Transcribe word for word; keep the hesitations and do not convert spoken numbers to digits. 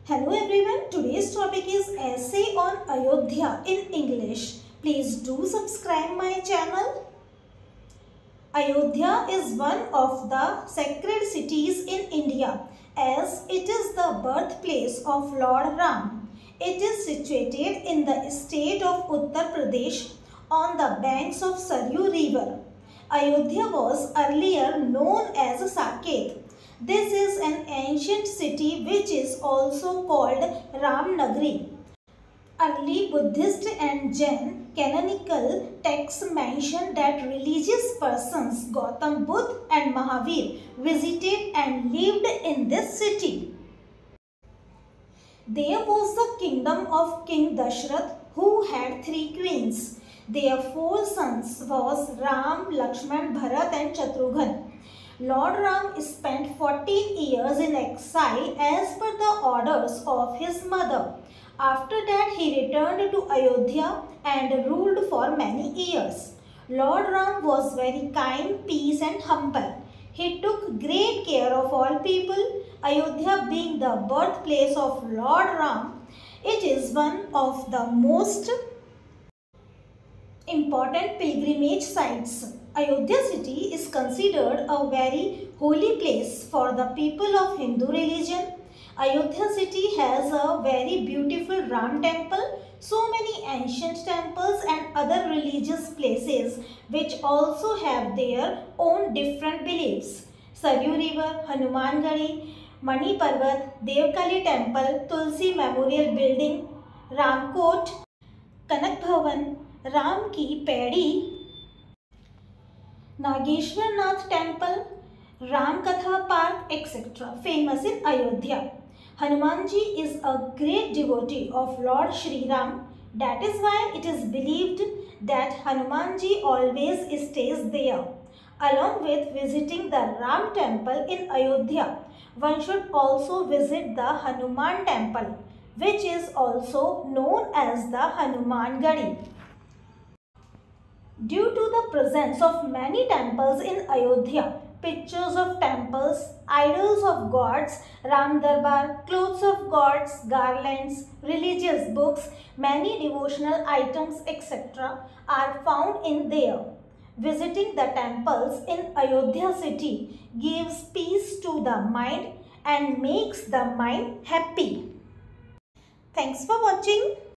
Hello everyone, today's topic is essay on Ayodhya in English. Please do subscribe my channel. Ayodhya is one of the sacred cities in India as it is the birthplace of Lord Ram. It is situated in the state of Uttar Pradesh on the banks of Saryu River. Ayodhya was earlier known as Saket. This is an ancient city which is also called Ramnagari. Early Buddhist and Jain canonical texts mention that religious persons Gautam Buddha and Mahavir visited and lived in this city. There was the kingdom of King Dashrath who had three queens. Their four sons was Ram, Lakshman, Bharat and Shatrughan. Lord Ram spent fourteen years in exile as per the orders of his mother. After that he returned to Ayodhya and ruled for many years. Lord Ram was very kind, peace and humble. He took great care of all people. Ayodhya being the birthplace of Lord Ram, it is one of the most important pilgrimage sites. Ayodhya city is considered a very holy place for the people of Hindu religion. Ayodhya city has a very beautiful Ram temple, so many ancient temples and other religious places which also have their own different beliefs. Saryu River, Hanuman Gadi, Mani Parvat, Devkali temple, Tulsi Memorial Building, Ramkot, Kanak Bhavan, Ram Ki Pedi, Nageshwar Nath Temple, Ram Katha Park, et cetera famous in Ayodhya. Hanumanji is a great devotee of Lord Shri Ram. That is why it is believed that Hanumanji always stays there. Along with visiting the Ram temple in Ayodhya, one should also visit the Hanuman temple, which is also known as the Hanuman Gadi. Due to the presence of many temples in Ayodhya, pictures of temples, idols of gods, Ram Darbar, clothes of gods, garlands, religious books, many devotional items, et cetera are found in there. Visiting the temples in Ayodhya city gives peace to the mind and makes the mind happy. Thanks for watching.